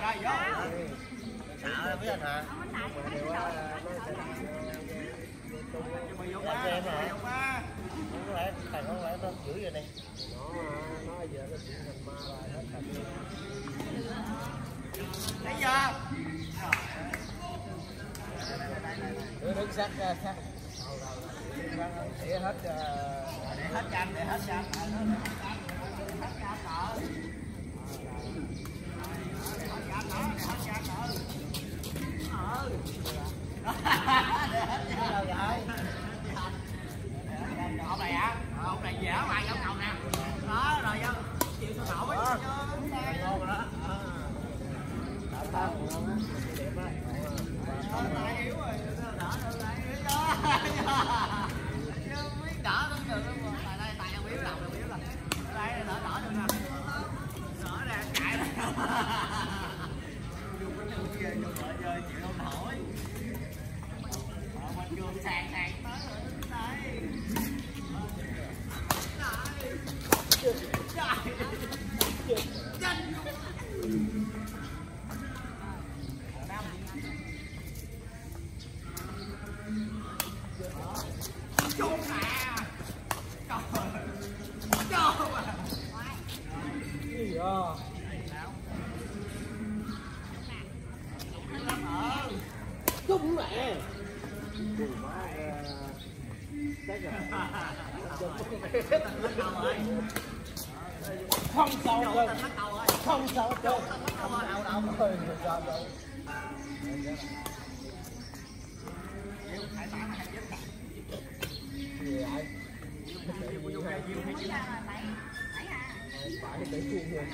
Sợ biết anh hả? Em hả? Không lẽ thằng không lẽ nó chửi vậy đi. Nó giờ nó chuyển thành ma rồi hết thật luôn. Thấy chưa? Đứng sát ra sát. Để hết cho anh, để hết cho anh. Ông này hả? Ông này dở bài giống cầu nè. Đó rồi vô chịu sao nổi chứ. Ngon rồi đó. Đẹp á. Tay yếu rồi, đỡ được lại yếu đó. Chưa biết đỡ cũng được luôn. Đây tay ông yếu đầu rồi. Đây đỡ được nè. Đỡ ra chạy ra. Dùng cái chân kia dùng lại chơi chịu không nổi. Mình trường sàn tới rồi. Đây. Chung nè. Gì vậy? Chung nè. Không sao đâu, không sao đâu, không sao đâu. Gì vậy? Phải để chuyên nghiệp.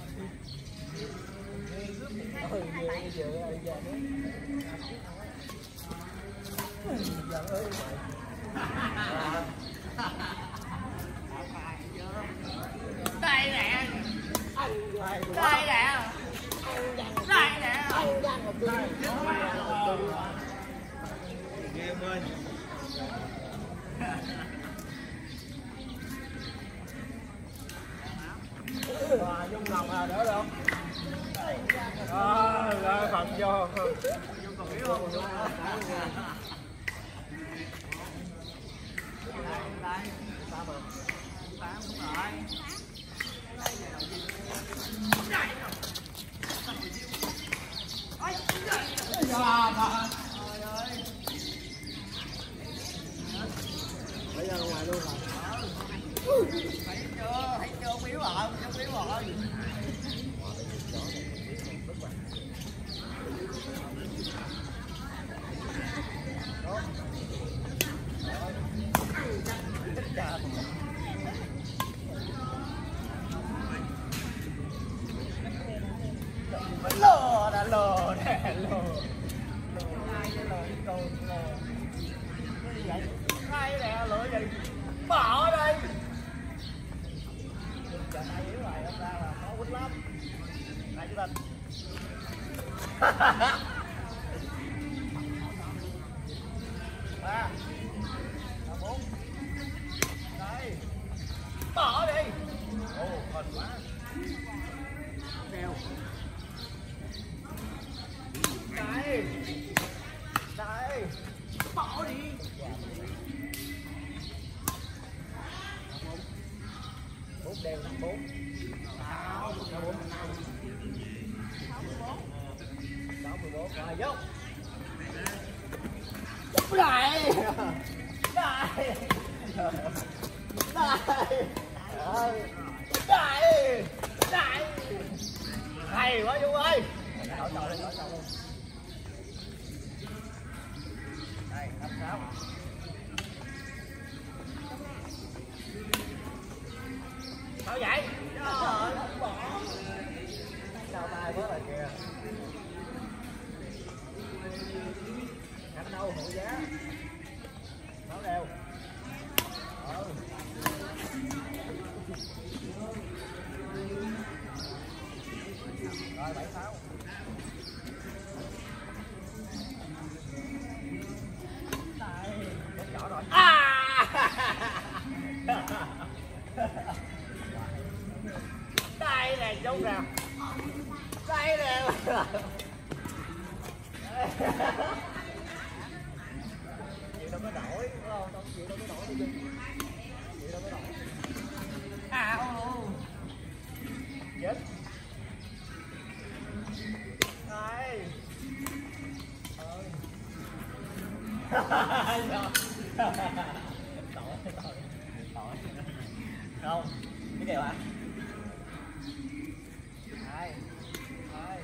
Giờ ơi mày. Đây nè. Đây nè. Đây nè. Ghê ơi. Dung lòng à, đỡ được. Rồi phật vô. Dung còn yếu không? Đây. Sao mà? Tám đúng rồi. Bây giờ ngoài luôn rồi. Thấy chưa không yếu rồi, không yếu rồi. Lừa nè, lừa nè, lừa. Ai cái lừa con lừa. Cái gì vậy? Ai nè, lừa gì? Bỏ ở đây. Giờ ai yếu rồi, hôm ra là khó quýnh lắm. Này chú Tình. Ba. Bốn. Đây. Bỏ đi. Ồ, hình quá. Đeo. Đây. Đây. Bỏ đi. Bốn đeo 54. 64. 64. Rồi vô. Đây. Đây. Đây. Đây. Hay quá Dung ơi. Đổi trò luôn. Đây, 56. Sao vậy? Trời ơi, bỏ. Sao tay quá rồi kìa. Cánh đâu hộ giá. Nó đeo. Rồi 76. Đây, chốt nhỏ rồi. Đây nè chốt nè. Đây nè. chịu đâu có nổi đúng không? Không chịu đâu có nổi đi chịu đâu có nổi. Chết. Đây. Tội. Không, cái kèo hả? Đây. Đây.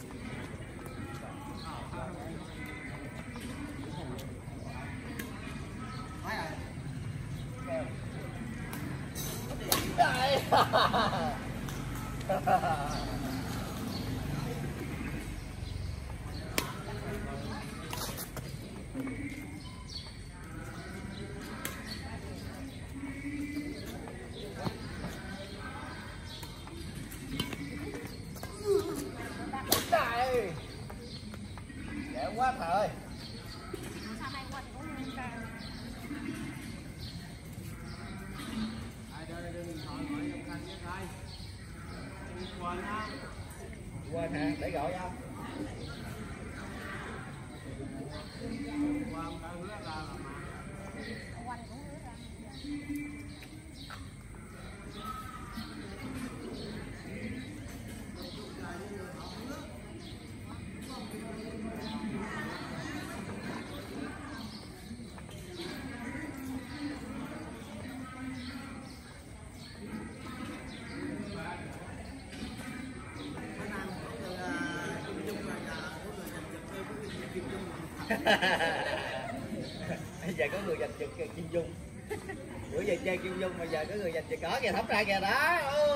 Mấy rồi. Kèo. Đây. Đây. Dễ quá trời ơi. Quên hả? Để gọi nhau. Bây giờ có người giành chực Kim Dung. Bữa giờ chơi Kim Dung mà giờ có người giành chực ở kìa, thấp ra kìa đó.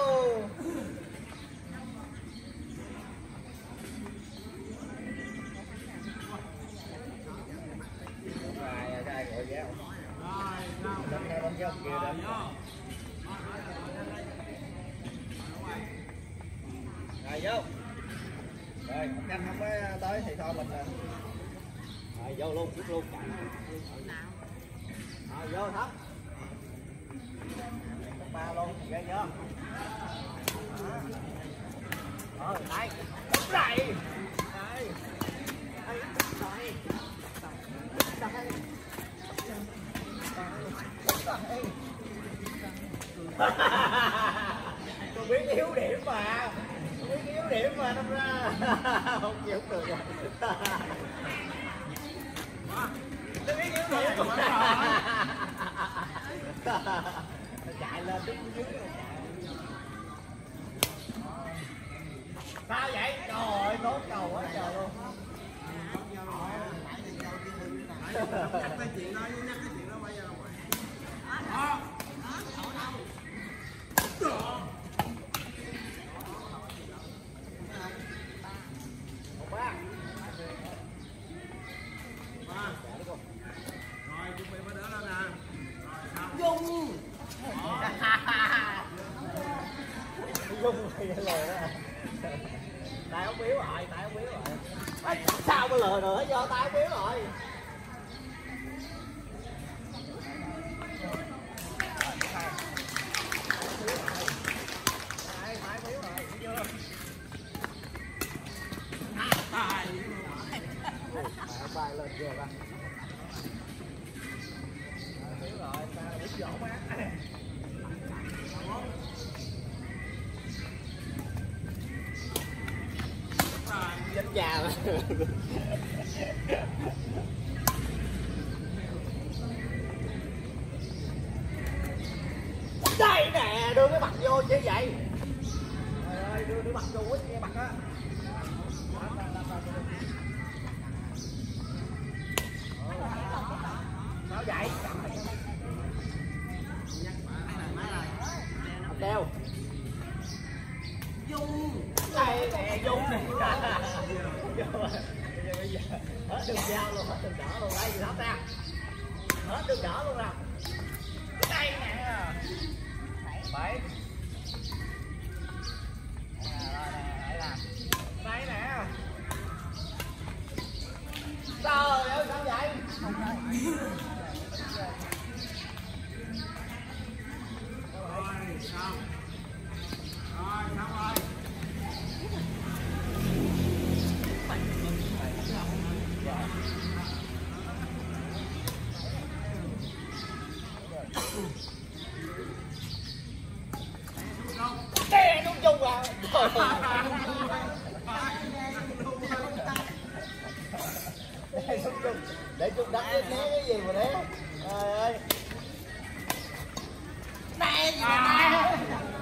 Ai gọi vé không? Lên theo lên chứ kia lên. Rồi vô. Rồi, một canh không có tới thì thôi mình rồi vô luôn, rút luôn. Rồi vô thấp. Ba luôn, ghê chưa? Rồi, đây. Đúng rồi. Đây. Đây. Đây. Đây. Tôi biết yếu điểm mà. Tôi biết yếu điểm mà đâm ra. Không chịu được rồi. Tôi biết yếu điểm mà. Chạy lên đứng dưới rồi chạy. Sao vậy? Trời ơi, tốt cầu quá trời luôn. Nhắc cái chuyện đó, nhắc cái chuyện đó bây giờ ngoài. Đó. Một ba. Rồi chuẩn bị mới đỡ lên nè. Dung. Dung thì lừa đó. Tay ống biếu rồi, tay ống biếu rồi. À, sao mà lừa nữa, do tay ống biếu rồi. Bài lên chưa ba? Hiểu rồi, ta biết rõ má. Chết già mà. Đây nè, đưa cái mặt vô chứ vậy? Trời ơi, đưa mặt vô quýt cái mặt á. Sao vậy? Đeo. Dung. Đây nè, Dung nè. Bây giờ hết đường dao luôn, hết đường đỏ luôn. Đây gì hết ra. Hết đường đỏ luôn nè. Đây nè. 7. Đây nè. Trời ơi, sao vậy? Rồi, xong. Rồi, xong rồi. Để chút đánh né cái gì mà đấy. Trời ơi. Này gì này.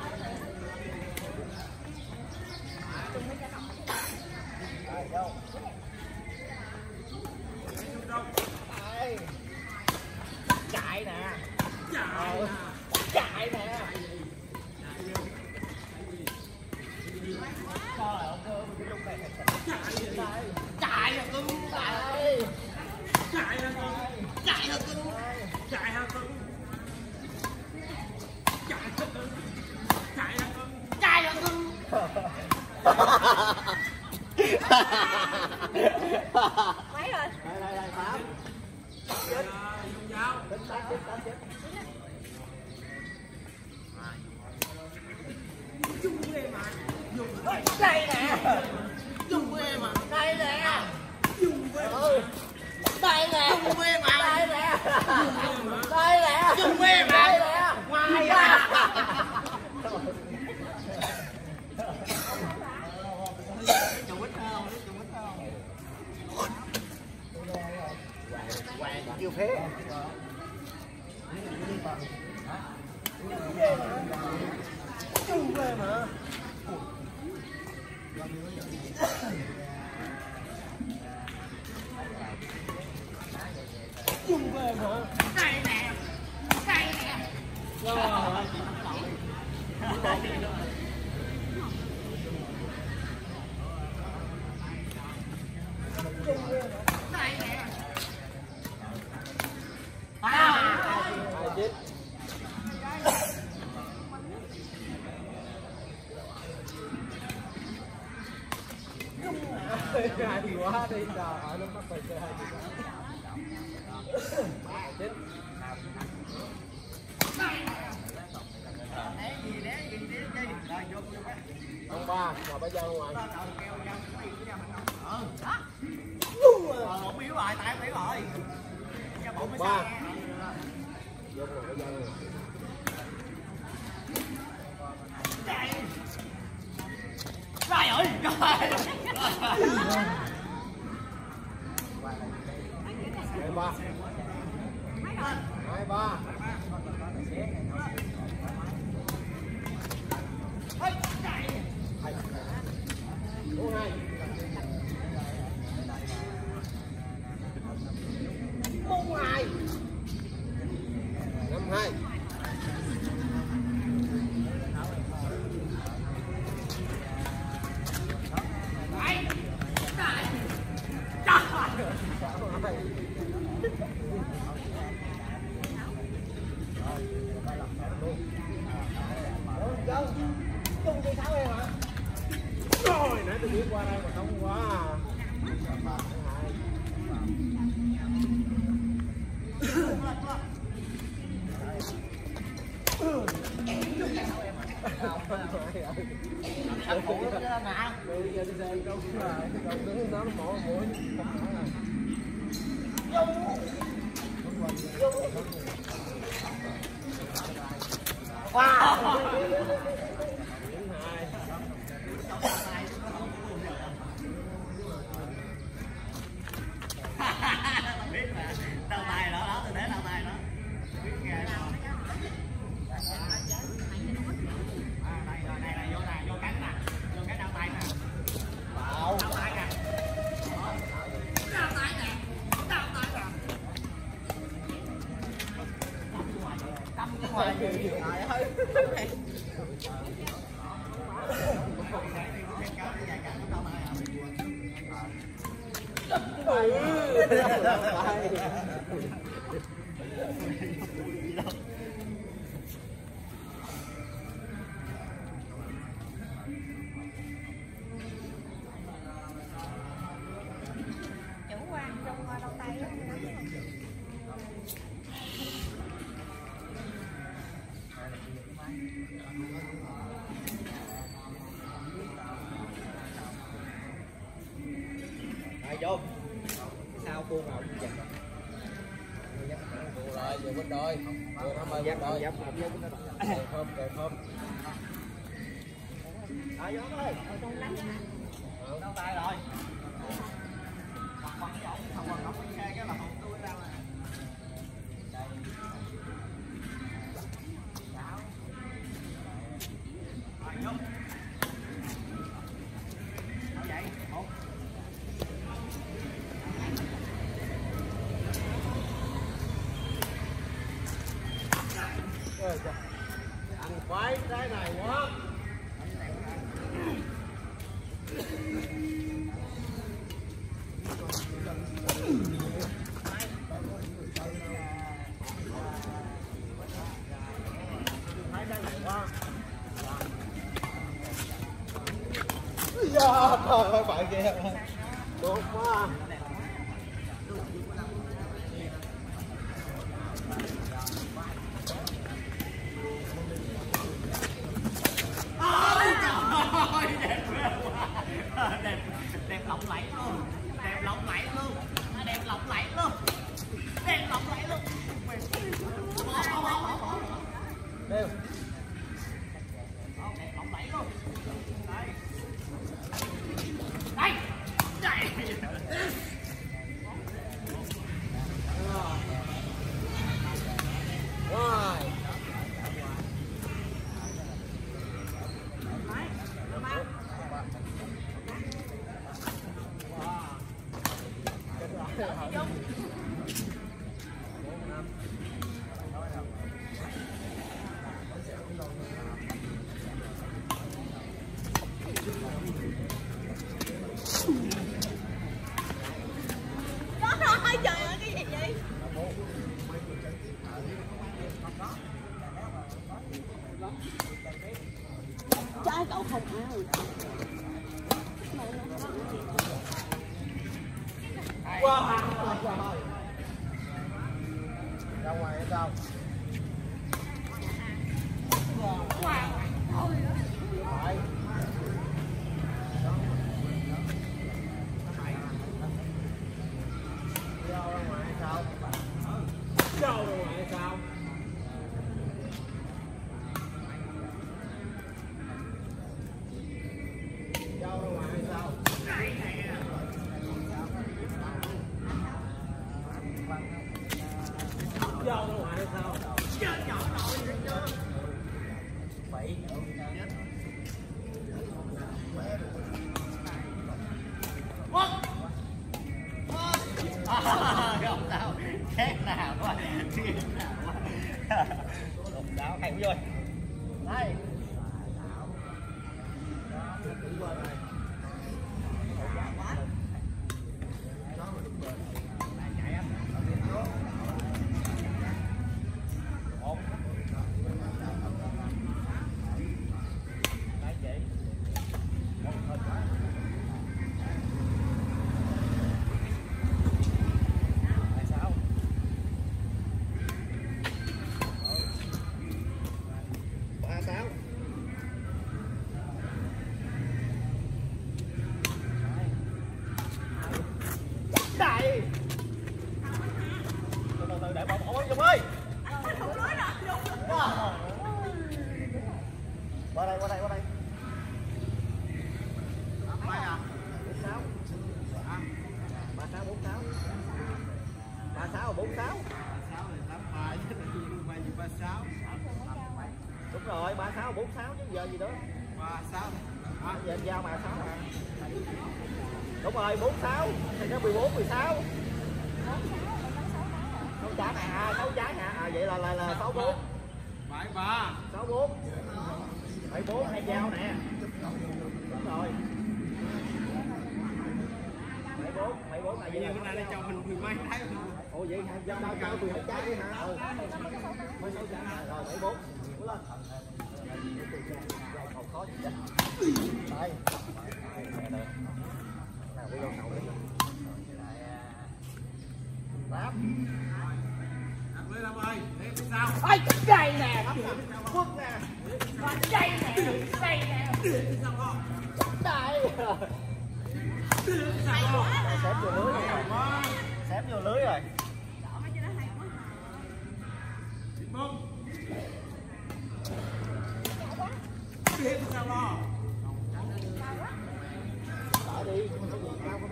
Chạy nè. Chạy nè. Chạy là cưng. Chạy. Chạy là cưng. Chạy là cưng. Chạy là cưng. Chạy là cưng. Chạy là cưng. Chạy là cưng. Mấy rồi? Đây 8. Chết. Tính 8 chết. Dùng của em mà. Dùng. Đây nè. Dùng của em mà. Đây nè. Dùng của em. Đây nè. Dùng của em mà. Đây nè. Đây nè. Dùng của em mà. Đây nè. Ngoài ra. Chồng ít không? Chồng ít không? Hoàng kêu phế. Chung về mà. Chung về mà. Đây nè. Đây nè. Rồi. Đây nè. Hay quá đi, trời ơi nó mắc phải chơi hay quá. Chết. Ông ba, mà bây giờ ngoài. Một biểu rồi, tại biểu rồi. Ông ba. Vô rồi bây giờ rồi. Trời ơi, trời. 23. 23. Mông 2. 52. Chung đi 6 em hả? Rồi, nãy tôi biết qua đây mà không quá à. Ăn phụ lắm chứ nè. Bây giờ đi xem câu đứng nó mỏ mũi. Wow. Biết mà. Đầu tay đó, tôi để đầu tay đó. Biết ghê đó. Đây vô nè, vô cánh nè. Vô cái đầu tay nè. Đầu tay nè. Đầu tay nè. Đầu tay nè. Đâm cái ngoài gì? Trời ơi. Chủ quan trong đầu tay đó. Đây vô. Sao buông nào cũng chặt. Rồi, về bên đôi. Vừa 50 bên đôi. Kề không. Ai vô ơi. Ở trong lắm hả? Đâu tay rồi. Còn cái ổng không còn ổng đi xe cái là hồn tôi ra mà. Rồi vô. Đâu vậy? Một. Ăn khoái cái này quá. Trời ơi bạn kia tốt quá. Đẹp lộng lẫy luôn, đẹp lộng lẫy luôn, đẹp lộng lẫy luôn, đẹp lộng lẫy luôn. Đều. Đẹp lộng lẫy luôn. Đây. Đây. Đây. Rồi. Trời ơi cái gì vậy? Trái cậu không ai. Wow. Ra ngoài hay sao? Phải. Giao ra ngoài hay sao? Giao ra ngoài hay sao? Giao ra ngoài hay sao? Giao ra ngoài hay sao? Chết nhỏ nổi rồi chưa? Bậy. What? Không sao, chết nào quá, chết nào quá. Độc đáo hay quá rồi. Đây. Đây. Từ từ để bóng ơi Dung ơi. Qua đây, qua đây, qua đây. 46. 36 46. 36 46. 36 là 83 chứ quay gì 36. Đúng rồi, 36 46 chứ giờ gì nữa. 36. Giờ anh giao 36 mà. Đúng rồi, 46, thì nó 14 16. 6 trái hả? 6 trái hả? Vậy là 64. 73. 64. 74 hay giao nè. Đúng rồi. 74 là gì? Bữa nay cho mình 10 mấy trái. Ồ vậy hả? Giao bao cao 12 trái vậy hả? Ừ. 16 trái hả? Rồi 74. Bước lên. Không khó gì hết. Đây. Đây nè. Nào bây giờ cậu đi. Bám. Ăn với Lâm ơi, để sao? Ôi, đây nè, quất nè. Đây nè, đây nè. Đây. Xém vô lưới rồi. Xém vô lưới rồi. Tiếp sao lo?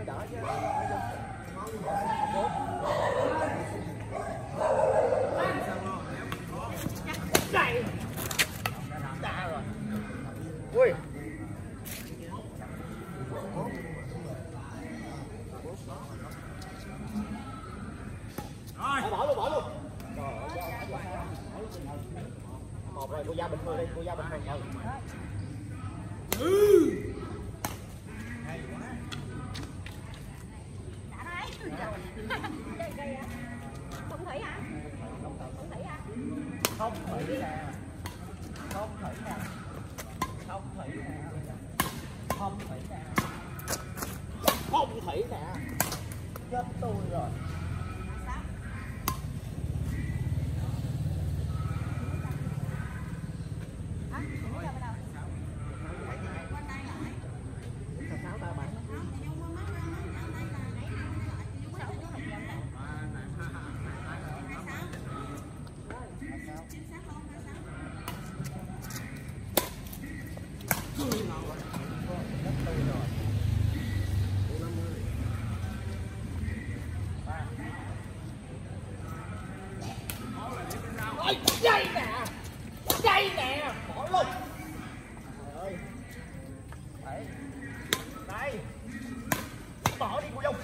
mới đỡ chứ. Đây. Đá rồi. Ui. Rồi. Bỏ luôn. Trời ơi, một rồi, cô giao bình thường đi, cô giao bình thường. Hay quá. Đã đấy. Không thủy hả? Không thủy hả? Không thủy nè. Không thủy nè. Không thủy nè. Không thủy nè. Không thủy nè. Chết tôi rồi. Dây nè, bỏ luôn. Trời ơi. Đây. Bỏ đi cô Dung.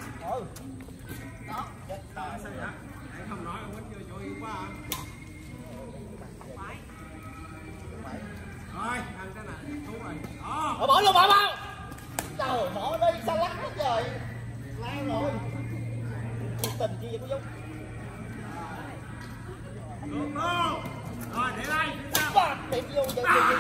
Đó. Chết rồi. Sao vậy? Anh không nói ông quýnh vô chỗ yếu quá hả? Phải. Rồi, ăn cái này, thú rồi. Đó. Bỏ luôn, bỏ vào. Trời, bỏ đi, sao lắc hết trời. Lan rồi. Tình chi vậy cô Dung? Được luôn. Rồi, để đây. Để vô vậy.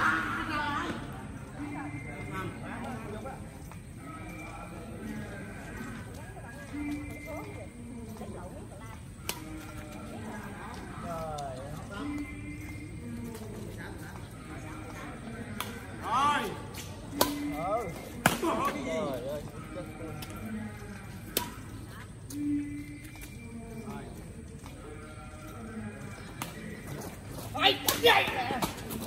Ai đây nè.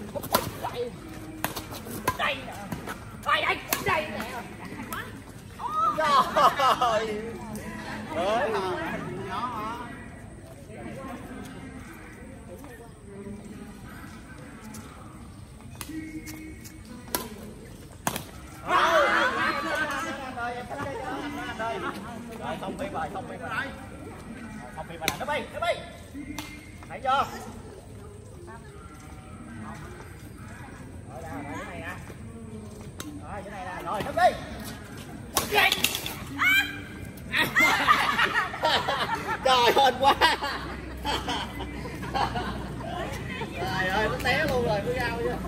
Đây nè. Ai đây nè. Trời ơi. Rồi không biết rồi, không biết rồi. Không biết rồi, nó bay. Thấy chưa? Rồi ra, rồi cái này nè. Rồi cái này nè, rồi nó đi. Trời hên quá. Trời ơi, nó té luôn rồi, cứ rau chứ.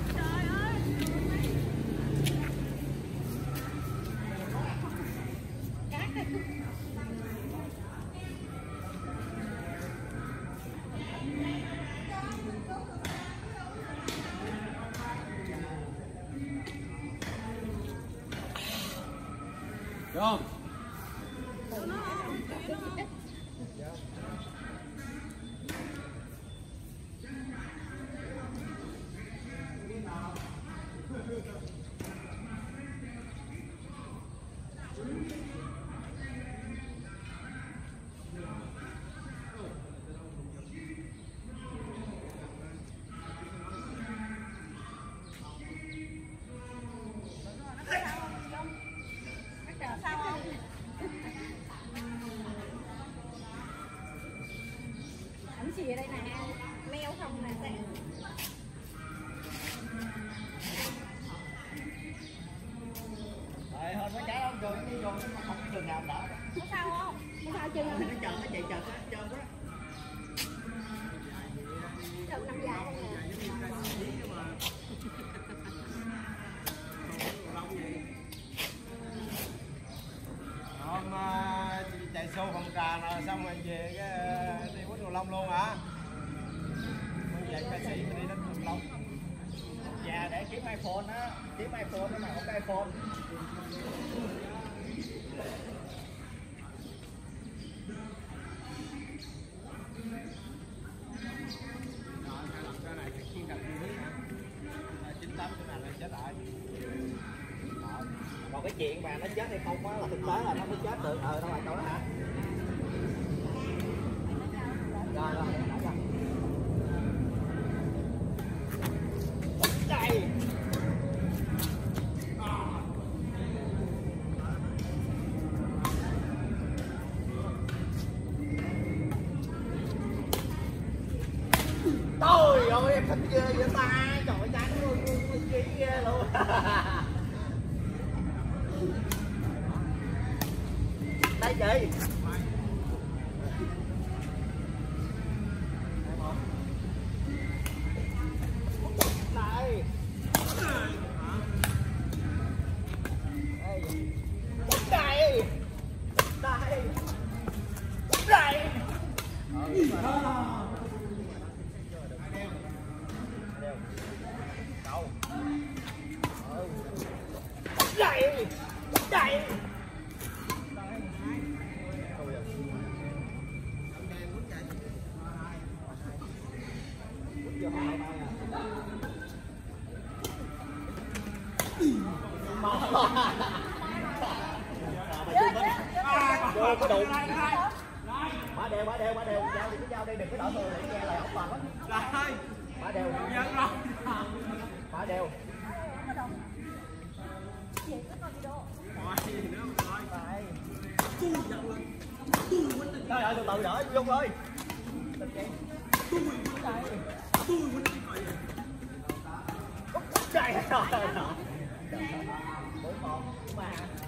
Được không? Ảnh xì ở đây nè, meo không nè sẽ. Rồi hơn mấy cái không rồi đi vô không có đường nào đỡ. Có sao không? Có sao chân không? Nó chờ nó chạy chờ hết trơn quá. Chân nằm dài không nè. Hôm chạy xô phòng trà rồi xong rồi về cái đi quýnh cầu lông luôn hả? Bây giờ ca sĩ mình đi đánh cầu lông. Dạ để kiếm iPhone á, kiếm iPhone mà không có iPhone. Cái này chiên đặt dưới 98 cái này là chết lại. Còn cái chuyện mà nó chết hay không á là thực tế là nó mới chết được. Đâu phải chỗ đó hả? Rồi rồi, đây. Trời ơi em thích ghê vậy ta, trời ơi trái nó chí ghê luôn. Đây chị. Đây. Đây. Đây. Đây. Đâu? Đây. Đây. Vô có đụng. Ba đều giao đi cái giao đây, đừng có đỡ tôi để nghe lời ổng bằng lắm. Ba đều. Ba đều. Trời ơi từ từ đỡ Dung ơi. Trời ơi. Bốn một ba.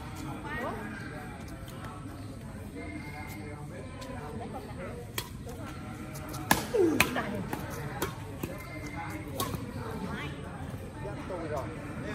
Tôi rồi.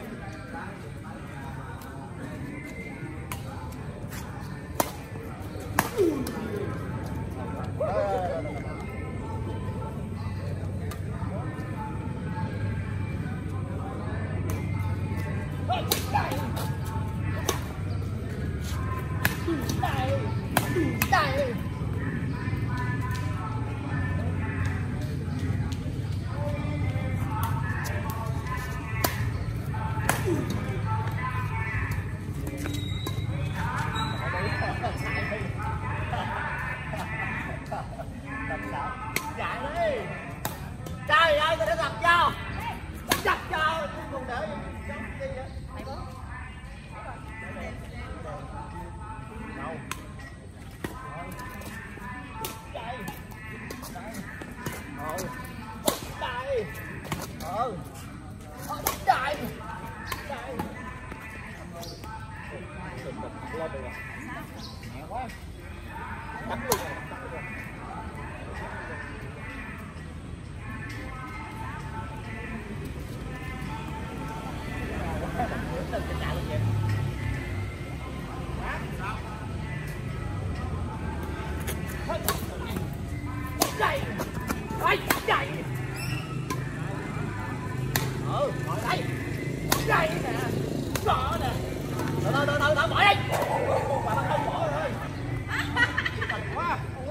Trời ơi, tôi đã gặp cho. Chặt cho, còn đỡ gì vậy? Mày bố. Đâu? Đây. Đây. Đây. Đây. Đây. Lên được rồi. Nhẹ quá. Đánh luôn rồi. Đây. Đây. Đây. Ngồi đây. Đây nè. Rõ nè. Thôi bỏ đây. Bà không bỏ rồi. Quá.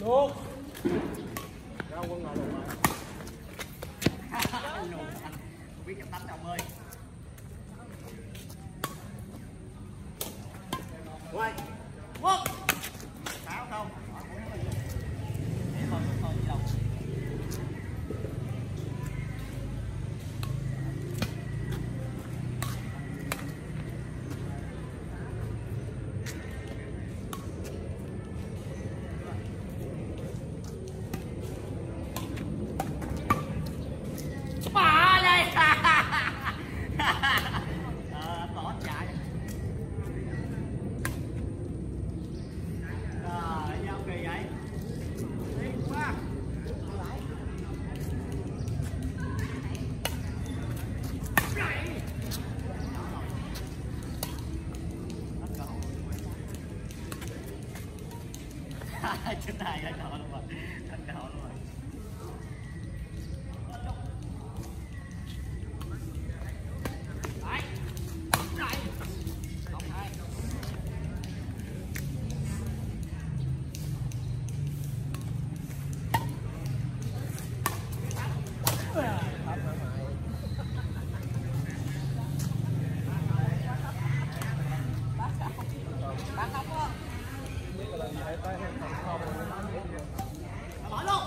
Được. Ra Quân ngồi luôn rồi. Không biết chậm tắm đâu ơi. Quay. Quân. Tháo không? Thôi đi đâu. Bỏ đây. Bỏ chạy. Rồi, giao kỳ vậy. Đi qua. Trên này lên cọ luôn rồi. Lên cọ luôn rồi. Đấy. Đấy. Không hay. Bạn không có. Bỏ luôn.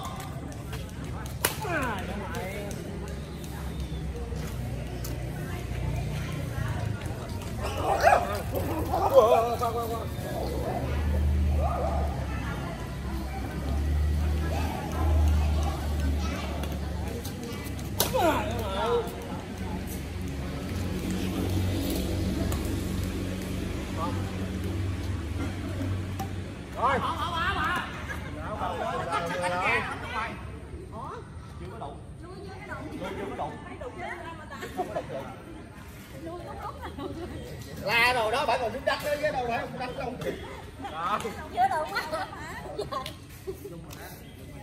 Rồi. Chưa có đụng. Chưa có đụng. Không có đụng được. La rồi đó, phải còn xuống đất đó chứ đâu phải không đất đâu. Chưa đụng á.